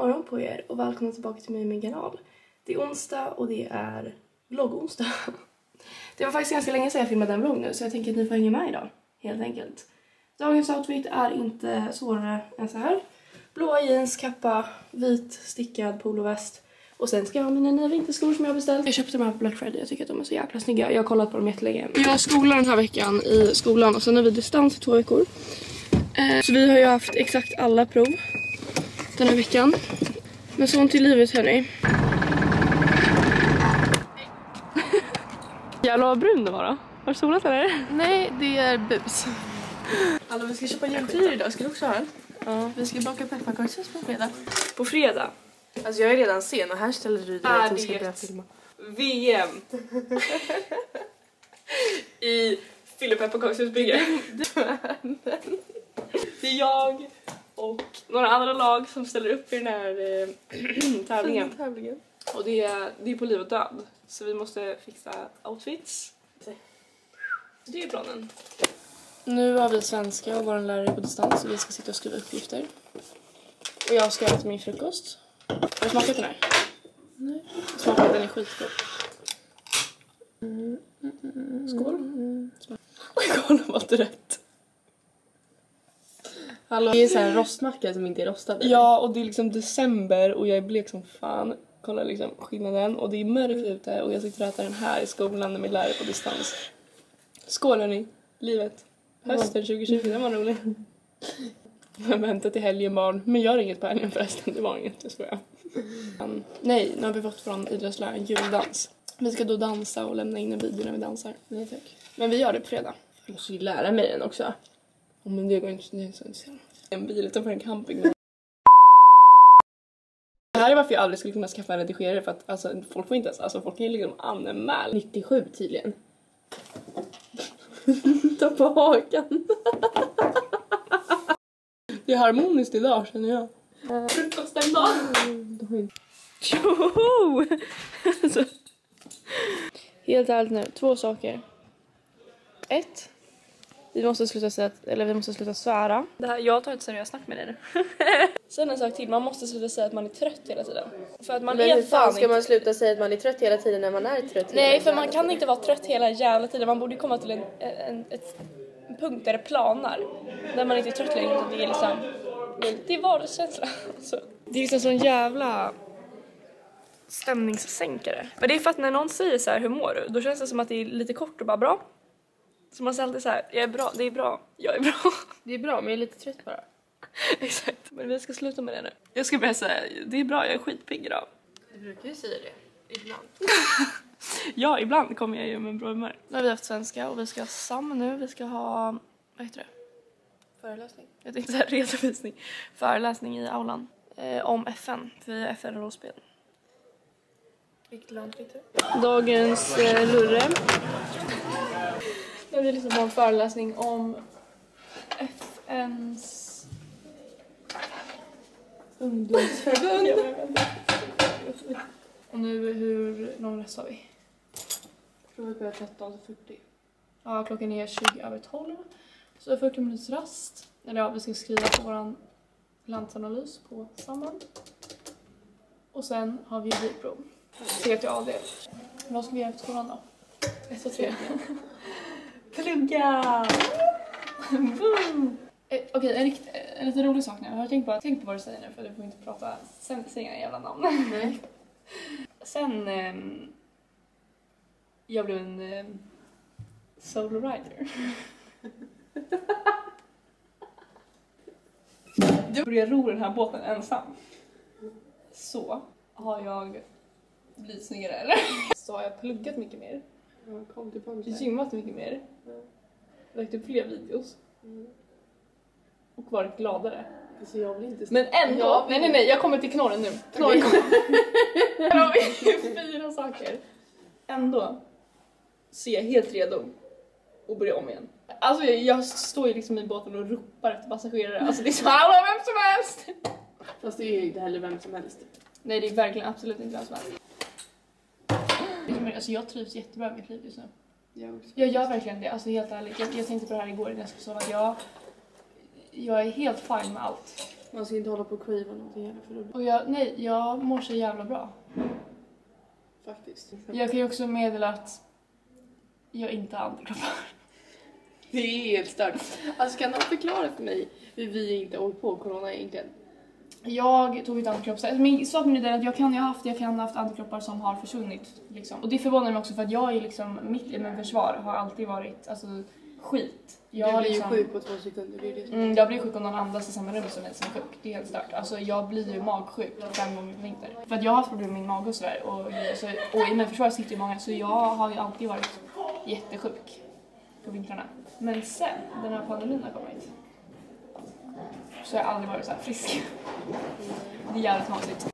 morgon på er och välkomna tillbaka till mig och min kanal. Det är onsdag och det är vloggonsdag. Det var faktiskt ganska länge sedan jag filmade en vlogg nu, så jag tänker att ni får hänga med idag, helt enkelt. Dagens outfit är inte svårare än så här. Blåa jeans, kappa, vit stickad poloväst. Och sen ska jag ha mina nya vinterskor som jag har beställt. Jag köpte dem här på Black Friday, jag tycker att de är så jäkla snygga. Jag har kollat på dem jättelänge. Jag har skolan den här veckan i skolan och sen har vi distans i 2 veckor. Så vi har ju haft exakt alla prov den här veckan. Men sånt till livet, hörni. Jävlar vad brun det var då. Har du solat eller? Nej, det är bus. Alla, vi ska köpa jultider idag. Ska du också ha den? Ja, vi ska baka pepparkakshus på fredag. På fredag? Alltså jag är redan sen och här ställer du dig att vi ska börja filma. VM! I Fille pepparkakshusbygge. Det är jag och några andra lag som ställer upp i den här tävlingen. Och det är på liv och död. Så vi måste fixa outfits. Det är planen. Nu har vi svenska och vår lärare på distans och vi ska sitta och skriva uppgifter. Och jag ska äta min frukost. Har du smakat den här? Nej. Smakat, den är skitgod. Skål. Oj, kolla vad rätt. Hallå. Det är så här rostmacka som inte är rostad. Ja, och det är liksom december och jag är blek som fan. Kolla liksom skillnaden. Och det är mörkt ute och jag sitter och äter den här i skolan med min lärare på distans. Skål hörni, livet. Hösten 2020, den var rolig. Jag väntar till helgen barn. Men gör inget på helgen förresten, det var inget, jag skojar. Nej, nu har vi fått från idrottsläraren juldans. Vi ska då dansa och lämna in en video när vi dansar. Nej tack. Men vi gör det på fredag. Jag måste ju lära mig den också. Oh, men det går inte, det är så intressant. En bil utanför en camping. Det här är varför jag aldrig skulle kunna skaffa en redigerare, för att alltså, folk får inte ens, alltså folk kan ju liksom anmäla. 97 tydligen. Ta på hakan. Det är harmoniskt idag, känner jag. Frukosten då? Tjoho! Helt ärligt nu, 2 saker. 1. Vi måste sluta svära. Jag tar ett seriöst snack med dig nu. Sen en sak till, man måste sluta säga att man är trött hela tiden. För att man men är hur fan ska inte... man sluta säga att man är trött hela tiden när man är trött? Nej, för man kan inte vara trött hela jävla tiden. Man borde komma till en punkt där det planar. Där man inte är trött längre, utan det är liksom... Det är vardagskänsla. Alltså. Det är liksom sån jävla stämningssänkare. Men det är för att när någon säger så här, hur mår du? Då känns det som att det är lite kort och bara bra. Så man säger alltid så här, jag är bra, det är bra, jag är bra. Det är bra, men jag är lite trött bara. Exakt, men vi ska sluta med det nu. Jag ska börja säga, det är bra, jag är skitpigg idag. Du brukar ju säga det, ibland. Ja, ibland kommer jag ju med en bra humör. Nu har vi haft svenska och vi ska ha SAM nu. Vi ska ha, vad heter det? Föreläsning. Jag tänkte säga redovisning. Föreläsning i aulan. Om FN, för vi är FN-rådspel. Vilket land tyckte du? Dagens lurre. Jag vill liksom ha en föreläsning om FNs ungdomsförbund. Och nu hur lång rest har vi? Provet börjar 13:40. Ja, klockan är 20:12. Så det är 40 minuters rast. Eller ja, vi ska skriva på våran landsanalys på samman. Och sen har vi vidprov. CTAD. Vad ska vi göra efter skolan då? 1 och 3. Plugga! Okej, en lite rolig sak nu. Jag har tänkt på vad du säger nu, för du får inte prata. Sen säger jag jävla namn. Nej. Sen jag blev en solo rider. Du börjar ro den här båten ensam. Så har jag blivit snyggare, eller? Så har jag pluggat mycket mer. Gymmat mycket mer. Lagt upp fler videos. Och varit gladare. Alltså jag vill inte... Men ändå, nej, jag kommer till knorren nu. Knorren kommer. Här har vi 4 saker. Ändå så är jag helt redo att börja om igen. Alltså jag står ju liksom i båten och ropar efter passagerare. Alltså det är så, hallå, vem som helst! Fast det är ju inte heller vem som helst. Nej, det är verkligen absolut inte vem som helst. Alltså jag trivs jättebra med mitt liv just nu. Jag gör verkligen det, alltså helt ärligt. Jag tänkte på det här igår när jag skulle sova, att jag är helt fine med allt. Man ska inte hålla på och crava någonting heller för det. Och jag mår så jävla bra. Faktiskt. Jag kan ju också meddela att jag inte har antikroppar. Det är helt stört. Alltså kan någon förklara för mig hur vi inte åkt på corona egentligen? Jag tog ut antikroppar. Min sak med det är att jag kan ha haft antikroppar som har försvunnit. Liksom. Och det förvånar mig också för att jag är liksom, mitt immunförsvar har alltid varit alltså, skit. Jag blir ju sjuk på 2 sekunder. Det är det. Jag blir sjuk om någon andas i samma rum som mig som är sjuk. Det är helt stört. Alltså jag blir ju magsjuk 5 gånger på vinter. För att jag har haft problem med min mage och sådär. Och immunförsvar sitter ju många så jag har ju alltid varit jättesjuk på vintrarna. Men sen den här pandemin har kommit så har jag aldrig varit så här frisk. Det är jävligt konstigt.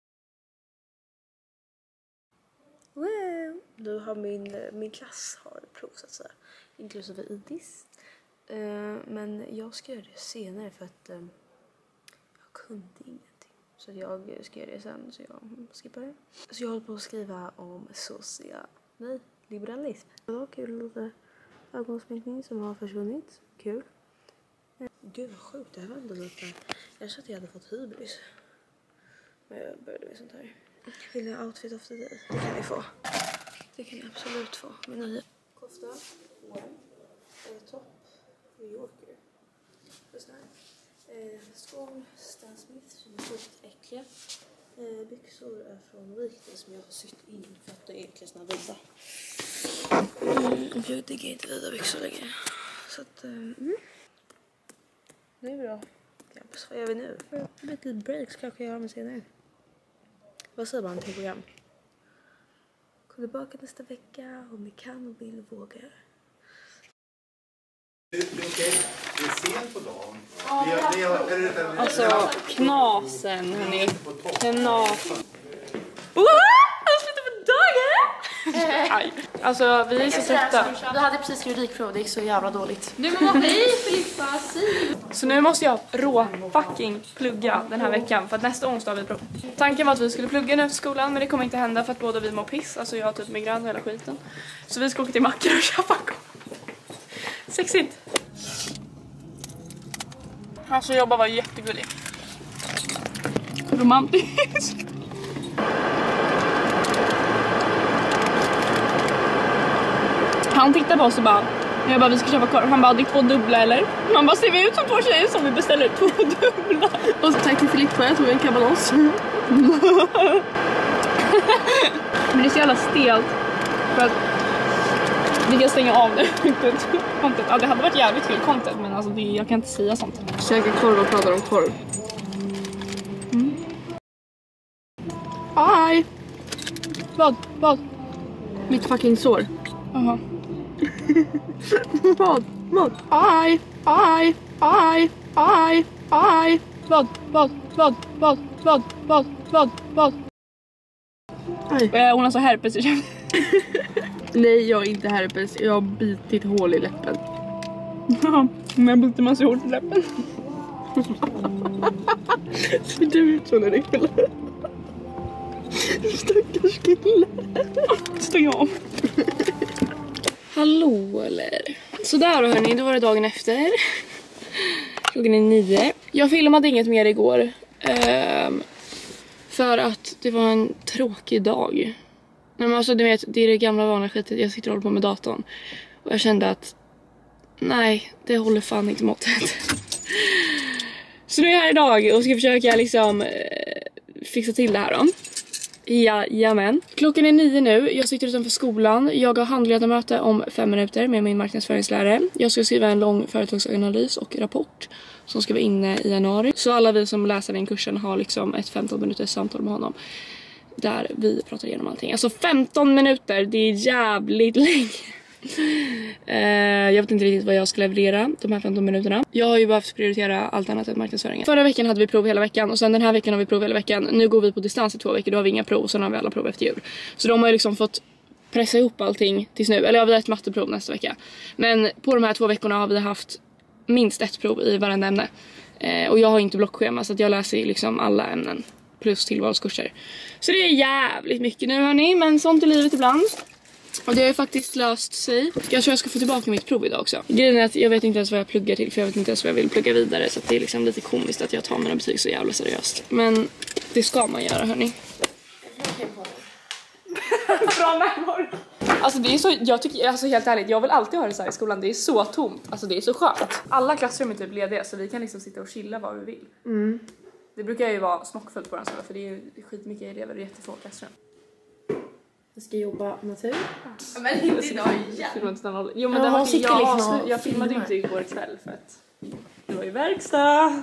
Wow. Nu har min klass har prov så att säga, inklusive IDIS. Men jag ska göra det senare för att jag kunde ingenting. Så jag ska göra det sen så jag skippar det. Så jag håller på att skriva om liberalism. Det var kul, lite ögonsminkning som har försvunnit. Kul. Gud vad sjukt, det här var ändå lite... Jag sa att jag hade fått hybris. Men jag började med sånt här. Lilla outfit of the day. Det kan vi få. Det kan jag absolut få. Min nya kofta. Topp. New Yorker. Skor. Stan Smith som är skitäckliga. Byxor är från Vikten som jag har sytt in för att det är egentligen såna vida. Jag diggar inte vida byxor längre. Så att... Det är bra. Campus, vad gör vi nu? Ett litet break så kanske jag har med senare. Vad säger man till program? Kom tillbaka nästa vecka om ni kan och vill våga. Det är sent på dagen. Alltså knasen hörni. Knasen. Alltså vi är så trötta. Vi hade precis juridikprov, det gick så jävla dåligt. Du men vad blir Filippa? Så nu måste jag fucking plugga den här veckan för att nästa onsdag har vi prov. Tanken var att vi skulle plugga nu efter skolan men det kommer inte hända för att båda vi mår piss. Alltså jag har typ migrän och hela skiten. Så vi ska åka till Mackor och köpa sexigt. Han som jobbar var jättegullig. Romantisk. Han tittar på oss och bara, jag bara vi ska köpa korv. Han bara, det är 2 dubbla eller? Man bara, ser vi ut som 2 tjejer som vi beställer 2 dubbla? Och så tack till Filippa, jag tog en kabanos. Men det är så jävla stelt för att vi kan stänga av det. Ja, det hade varit jävligt kul content men alltså jag kan inte säga sånt. Käka korv och pratar om korv. Aj! Vad? Mitt fucking sår. Jaha. Vad? Aj! Vad? Hon har så herpes i käften. Nej, jag är inte herpes. Jag har bitit hål i läppen. Men biter man så hårt i läppen. Ser du ut så när du killar? Stackars kille. Stäng av. Hallå eller? Sådär då hörni, då var det dagen efter. Klockan är 9. Jag filmade inget mer igår. För att det var en tråkig dag. Men alltså du vet, det är det gamla vanliga skitet. Jag sitter och håller på med datorn. Och jag kände att nej, det håller fan inte måttet. Så nu är jag här idag och ska försöka liksom fixa till det här då. Jajamän. Klockan är 9 nu. Jag sitter utanför skolan. Jag har handledarmöte om 5 minuter med min marknadsföringslärare. Jag ska skriva en lång företagsanalys och rapport som ska vara inne i januari. Så alla vi som läser den kursen har liksom ett 15 minuters samtal med honom. Där vi pratar igenom allting. Alltså 15 minuter, det är jävligt länge. Jag vet inte riktigt vad jag ska leverera de här 15 minuterna. Jag har ju behövt prioritera allt annat än marknadsföringen. Förra veckan hade vi prov hela veckan och sen den här veckan har vi prov hela veckan. Nu går vi på distans i 2 veckor, då har vi inga prov och sen har vi alla prov efter jul. Så de har ju liksom fått pressa ihop allting tills nu. Eller vi har ett matteprov nästa vecka. Men på de här 2 veckorna har vi haft minst ett prov i varenda ämne. Och jag har inte blockschema så att jag läser liksom alla ämnen plus tillvalskurser. Så det är jävligt mycket nu hörni, men sånt är livet ibland. Och det har ju faktiskt löst sig. Jag tror jag ska få tillbaka mitt prov idag också. Grejen är att jag vet inte ens vad jag pluggar till, för jag vet inte ens vad jag vill plugga vidare. Så att det är liksom lite komiskt att jag tar mina betyg så jävla seriöst. Men det ska man göra, hörni. Bra memory. Alltså det är så, jag tycker, alltså helt ärligt, jag vill alltid ha det så här i skolan. Det är så tomt, alltså det är så skönt. Alla klassrum är typ lediga så vi kan liksom sitta och chilla var vi vill. Det brukar ju vara smockfullt på den skolan för det är ju skitmycket elever och jättefå klassrum. Jag ska jobba natur. Men inte idag igen. Jo men jag filmade inte igår kväll för att det var ju verkstad.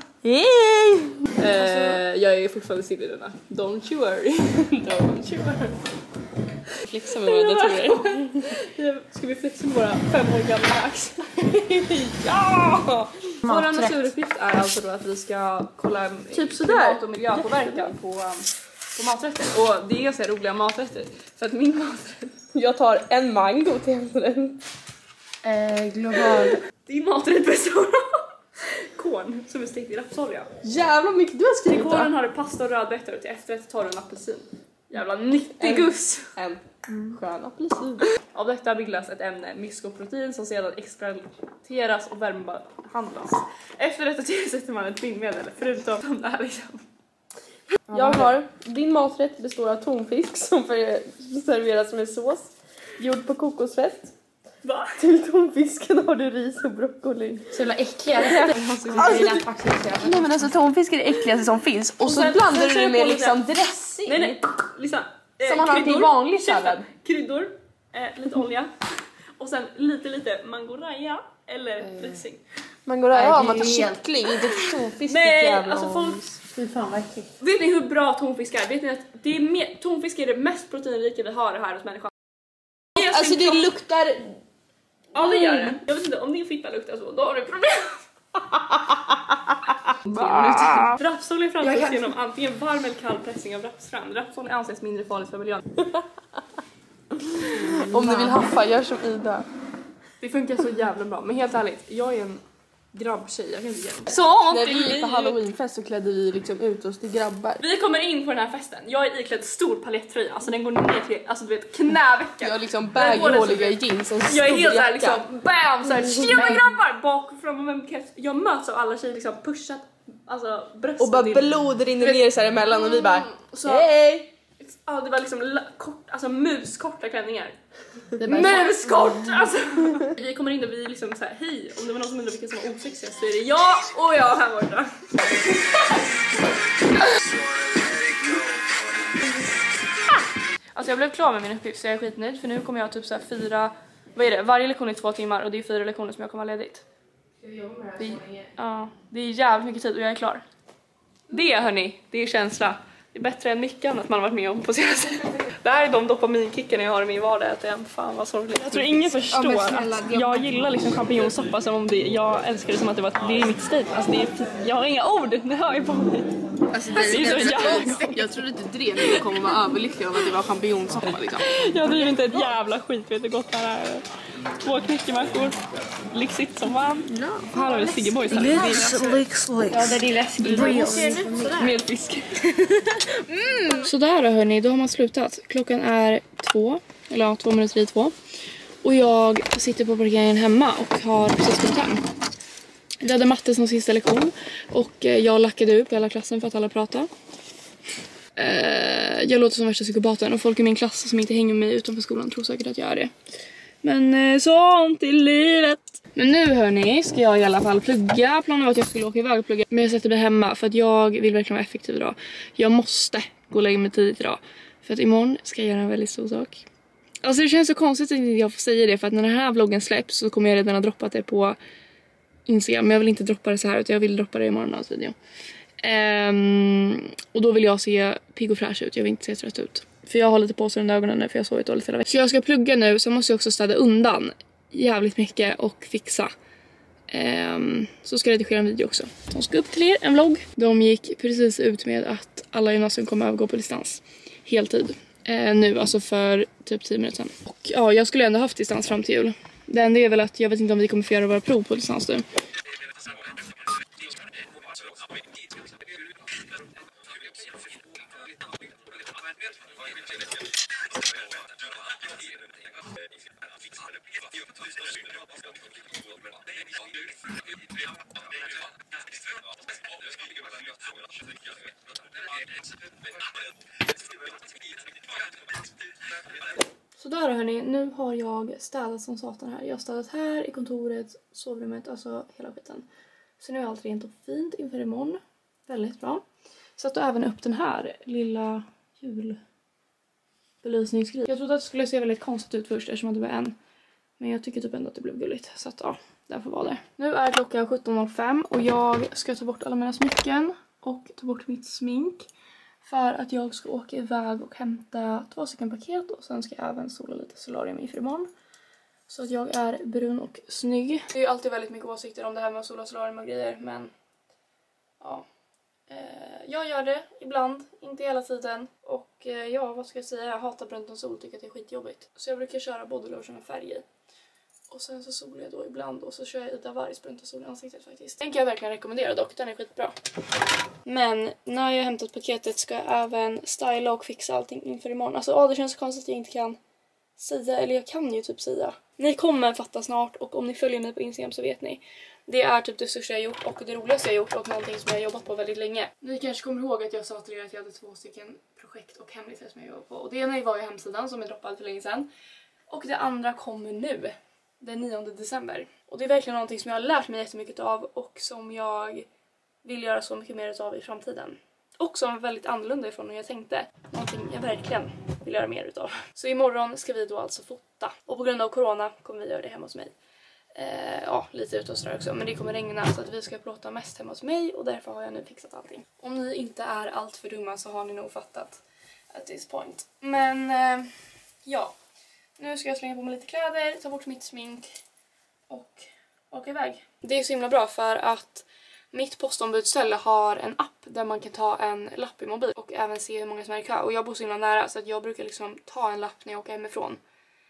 Jag är fortfarande still i denna. Don't you worry. Don't you worry. Flexa med våra datorer. Ska vi flexa med våra 5 år gamla hacks? Ja! Vår naturuppgift är alltså då att vi ska kolla typ sådär. Klimat- och miljöpåverkan på maträtter. Och det är ganska roliga maträtter. För att min maträtt... Jag tar en mango till hemsrätt. Global. Din maträtt består av korn som är stekt i rapsolja. Jävla mycket du har Till skrivit. kornen har du pasta och rödbetor och till efterrätt tar du en apelsin. Jävla nyttig guss! En skön apelsin. Av detta bildas ett ämne, myskoprotein, som sedan exploateras och värmebehandlas. Efter detta tillsätter man ett bindmedel, förutom som det här liksom. Jag har, din maträtt består av tonfisk som serveras med sås. Gjord på kokosfett. Va? Till tonfisken har du ris och broccoli. Så jävla äckliga. Nej men alltså tonfisk är det äckligaste som finns. Och så sen- blandar sen du kör det jag med på liksom lite- dressing. Nej, liksom. Som man har till vanlig sallad. Kryddor, lite olja. Och sen lite mangoraja eller dressing. Man går där Nej, har det man är tar ju helt- kyckling, inte tonfisk. Nej, alltså folk... Fy fan vad äckligt. Vet ni hur bra tonfisk är? Vet ni att det är tonfisk är det mest proteinrika vi har här hos människan? Alltså det luktar... Ja, det gör det. Jag vet inte, om din fitta luktar så, då har du problem. Rapsolja framställs genom antingen varm eller kall pressning av rapsfrön. Rapsolja anses mindre farligt för miljön. Om du vill haffa, gör som Ida. Det funkar så jävla bra, men helt ärligt, jag är en grabbtjej, jag kan inte ge mig. Sånt När vi gick på halloweenfest så klädde vi liksom ut oss till grabbar. Vi kommer in på den här festen. Jag är iklädd stor palettröja, alltså den går ner till, alltså du vet, knävecken. Jag har liksom bagghåliga jeans och Jag är stor helt såhär jacka. liksom, bam! Såhär, tjena grabbar! Bak och fram och vem kan... Jag möts av alla tjejer liksom pushat, alltså bröstet. Och bara in. blod rinner ner så här emellan och vi bara Så, hej! ja, det var liksom alltså muskorta klänningar. Muskort! Alltså. Vi kommer in och vi liksom såhär, hej, om det var någon som undrar vilken som var osexiga så är det jag och jag här borta. Alltså jag blev klar med min uppgift så jag är skitnöjd för nu kommer jag typ såhär 4, vad är det, varje lektion är 2 timmar och det är 4 lektioner som jag kommer ha ledigt. Ja, det är jävligt mycket tid och jag är klar. Det hörni, det är känsla. Det är bättre än mycket annat man har varit med om på senaste. Det här är de dopaminkickarna jag har i min vardag. Fan vad sorgligt. Jag tror ingen förstår att jag gillar liksom champinjonsoppa som om det, jag älskar det som att det är mitt stil. Alltså det är, jag har inga ord, det hör ju på mig. Alltså, det är så jävla jag trodde att du drev när du kommer vara överlycklig av att det var champinjonsoppa liksom. Jag driver inte ett jävla skit, vet du gott här. 2 knäckemackor. Lyxigt som fan. No. Här har vi Sigge Boys här. Lyxligt. Ja, det är läskigt. Med fisk. Sådär då hörni, då har man slutat. Klockan är 2 minuter i 2. Och jag sitter på parkeringen hemma och har precis kommit hem. Vi hade matte som sista lektion och jag lackade upp hela klassen för att alla pratade. Jag låter som värsta psykopaten och folk i min klass som inte hänger med mig utanför skolan tror säkert att jag är det. Men sånt i livet. Men nu hörni ska jag i alla fall plugga. Planen var att jag skulle åka iväg och plugga. Men jag sätter mig hemma för att jag vill verkligen vara effektiv idag. Jag måste gå och lägga mig tidigt idag. För att imorgon ska jag göra en väldigt stor sak. Alltså det känns så konstigt att jag får säga det. För att när den här vloggen släpps så kommer jag redan ha droppat det på Instagram. Men jag vill inte droppa det så här utan jag vill droppa det i morgondagens video. Och då vill jag se pigg och fräsch ut. Jag vill inte se trött ut. För jag har lite på sig under ögonen nu för jag har sovit dåligt hela veckan. Så jag ska plugga nu så måste jag också städa undan jävligt mycket och fixa. Så ska jag redigera en video också. Som ska upp till er, en vlogg. De gick precis ut med att alla gymnasium kommer övergå på distans. Heltid. Nu, alltså för typ 10 minuter sedan. Och ja, jag skulle ändå haft distans fram till jul. Det enda är väl att jag vet inte om vi kommer få göra våra prov på distans nu. Så där hörni, nu har jag städat som satan här. Jag har städat här i kontoret, sovrummet, alltså hela skiten. Så nu är allt rent och fint inför imorgon. Väldigt bra. Satte även upp den här lilla julbelysningsgrejen. Jag trodde att det skulle se väldigt konstigt ut först eftersom det var en. Men jag tycker typ ändå att det blev gulligt. Så att ja, därför var det. Nu är klockan 17.05 och jag ska ta bort alla mina smycken och ta bort mitt smink. För att jag ska åka iväg och hämta 2 stycken paket och sen ska jag även sola lite solarium inför imorgon. Så att jag är brun och snygg. Det är ju alltid väldigt mycket åsikter om det här med att sola solarium och grejer, men ja. Jag gör det ibland, inte hela tiden. Och ja, vad ska jag säga? Jag hatar brunt och sol, tycker att det är skitjobbigt. Så jag brukar köra body lotion med färg i. Och sen så solar jag då ibland och så kör jag Ida Wargs brunt och sol i ansiktet faktiskt. Den kan jag verkligen rekommendera dock, den är skitbra. Men när jag hämtat paketet ska jag även styla och fixa allting inför imorgon. Alltså det känns så konstigt att jag inte kan säga, eller jag kan ju typ säga. Ni kommer fatta snart och om ni följer mig på Instagram så vet ni. Det är typ det största jag gjort och det roligaste jag gjort och någonting som jag har jobbat på väldigt länge. Ni kanske kommer ihåg att jag sa till er att jag hade 2 stycken projekt och hemligheter som jag jobbade på. Och det ena var ju hemsidan som jag droppade för länge sedan. Och det andra kommer nu, den 9 december. Och det är verkligen någonting som jag har lärt mig jättemycket av och som jag vill göra så mycket mer av i framtiden. Och som är väldigt annorlunda ifrån hur jag tänkte. Någonting jag verkligen vill göra mer utav. Så imorgon ska vi då alltså fota. Och på grund av corona kommer vi göra det hemma hos mig. Ja, lite ute och sådär också. Men det kommer regna så att vi ska plåta mest hemma hos mig. Och därför har jag nu fixat allting. Om ni inte är allt för dumma så har ni nog fattat at this point. Men ja. Nu ska jag slänga på mig lite kläder, ta bort mitt smink och åka iväg. Det är så himla bra för att mitt postombudsställe har en app där man kan ta en lapp i mobil och även se hur många som är i kö. Och jag bor så himla nära så att jag brukar liksom ta en lapp när jag åker hemifrån.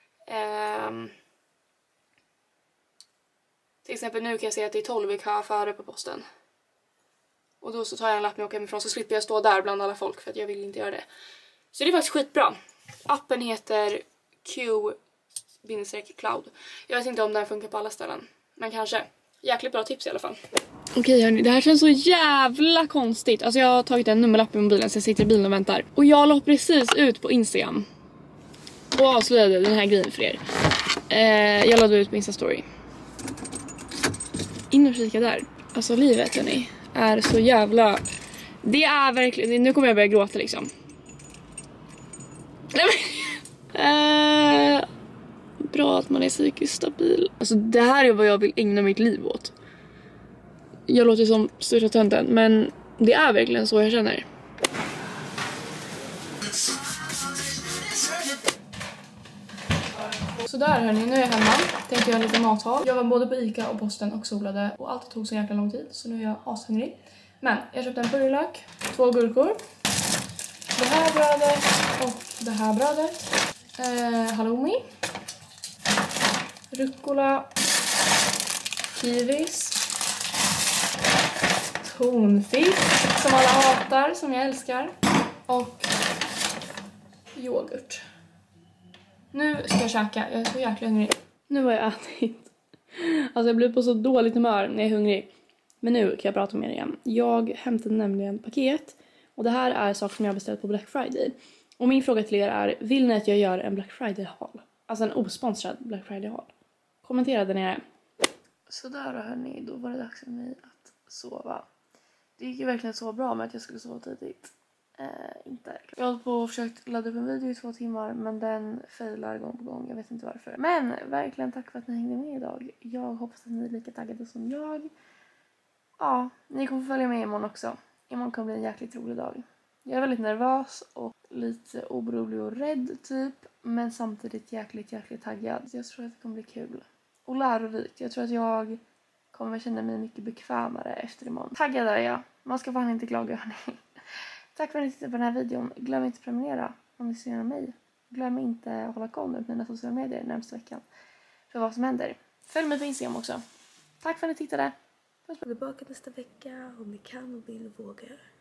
Till exempel nu kan jag se att det är 12 i kö före på posten. Och då så tar jag en lapp när jag åker hemifrån så slipper jag stå där bland alla folk för att jag vill inte göra det. Så det är faktiskt skitbra. Appen heter Q-Cloud. Jag vet inte om den funkar på alla ställen. Men kanske. Jäkligt bra tips i alla fall. Okej hörni, det här känns så jävla konstigt. Alltså jag har tagit en nummerlapp i mobilen så jag sitter i bilen och väntar. Och jag la precis ut på Instagram. Och avslöjade den här grejen för er. Jag lade ut på Insta-story. In och kika där. Alltså livet hörni är så jävla... Det är verkligen... Nu kommer jag börja gråta liksom. Nej men... Bra att man är psykiskt stabil. Alltså det här är vad jag vill ägna mitt liv åt. Jag låter som största tönten, men det är verkligen så jag känner. Så där hörni, nu är jag hemma. Tänkte göra lite mathåll. Jag var både på Ica och posten och solade. Och allt tog så jäkla lång tid, så nu är jag ashungrig. Men jag köpte en purjolök, 2 gurkor. Det här brödet och det här brödet. Halloumi. Rucola. Kiwis. Tonfisk som alla hatar, som jag älskar. Och yoghurt. Nu ska jag käka, jag är så jäkla hungrig. Nu har jag ätit. Alltså jag blir på så dåligt humör när jag är hungrig. Men nu kan jag prata med er igen. Jag hämtade nämligen paket. Och det här är saker som jag har beställt på Black Friday. Och min fråga till er är, vill ni att jag gör en Black Friday-haul? Alltså en osponsrad Black Friday-haul. Kommentera där nere. Så där hörni, då var det dags för mig att sova. Det gick ju verkligen så bra med att jag skulle sova tidigt. Inte. Jag har på och försökt ladda upp en video i 2 timmar, men den failar gång på gång. Jag vet inte varför. Men verkligen tack för att ni hängde med idag. Jag hoppas att ni är lika taggade som jag. Ja, ni kommer följa med imorgon också. Imorgon kommer bli en jäkligt rolig dag. Jag är väldigt nervös och lite orolig och rädd typ. Men samtidigt jäkligt taggad. Jag tror att det kommer bli kul. Och lärorikt. Jag tror att jag kommer känna mig mycket bekvämare efter imorgon. Taggad är jag. Man ska fan inte klaga hörni. Tack för att ni tittade på den här videon. Glöm inte att prenumerera om ni ser mig. Glöm inte att hålla koll på mina sociala medier närmsta veckan. För vad som händer. Följ mig på Instagram också. Tack för att ni tittade. Tillbaka nästa vecka om ni kan och vill våga.